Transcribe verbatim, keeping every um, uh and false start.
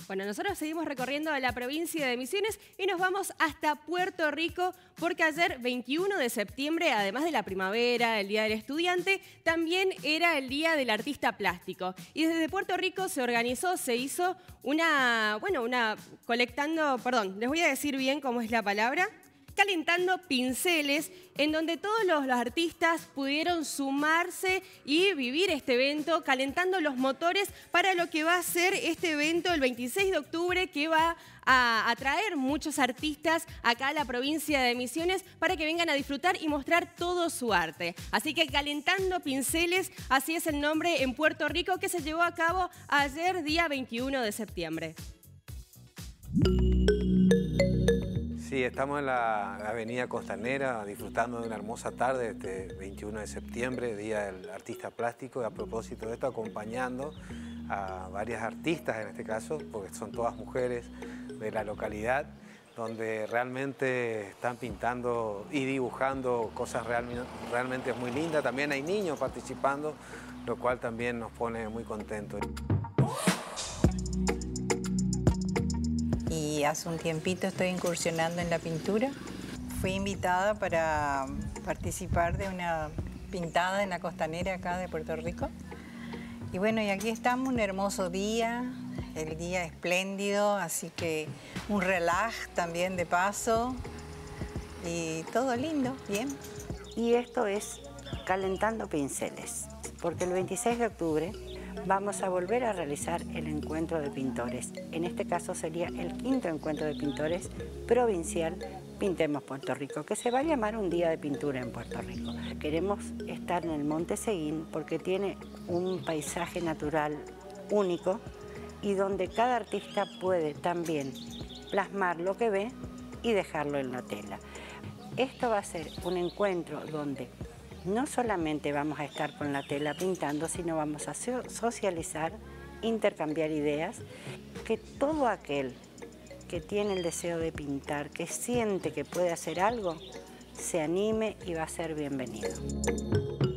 Bueno, nosotros seguimos recorriendo la provincia de Misiones y nos vamos hasta Puerto Rico porque ayer, veintiuno de septiembre, además de la primavera, el Día del Estudiante, también era el Día del Artista Plástico. Y desde Puerto Rico se organizó, se hizo una, bueno, una, colectando, perdón, les voy a decir bien cómo es la palabra, calentando pinceles, en donde todos los, los artistas pudieron sumarse y vivir este evento, calentando los motores para lo que va a ser este evento el veintiséis de octubre, que va a atraer muchos artistas acá a la provincia de Misiones para que vengan a disfrutar y mostrar todo su arte. Así que Calentando Pinceles, así es el nombre en Puerto Rico, que se llevó a cabo ayer, día veintiuno de septiembre. Sí, estamos en la avenida Costanera disfrutando de una hermosa tarde este veintiuno de septiembre, Día del Artista Plástico, y a propósito de esto acompañando a varias artistas en este caso, porque son todas mujeres de la localidad, donde realmente están pintando y dibujando cosas realmente, realmente muy lindas. También hay niños participando, lo cual también nos pone muy contentos. Y hace un tiempito estoy incursionando en la pintura. Fui invitada para participar de una pintada en la costanera acá de Puerto Rico. Y bueno, y aquí estamos, un hermoso día, el día espléndido, así que un relaj también de paso y todo lindo, bien. Y esto es Calentando Pinceles, porque el veintiséis de octubre vamos a volver a realizar el encuentro de pintores. En este caso sería el quinto encuentro de pintores provincial Pintemos Puerto Rico, que se va a llamar un día de pintura en Puerto Rico. Queremos estar en el Monte Seguín porque tiene un paisaje natural único y donde cada artista puede también plasmar lo que ve y dejarlo en la tela. Esto va a ser un encuentro donde no solamente vamos a estar con la tela pintando, sino vamos a socializar, intercambiar ideas, que todo aquel que tiene el deseo de pintar, que siente que puede hacer algo, se anime y va a ser bienvenido.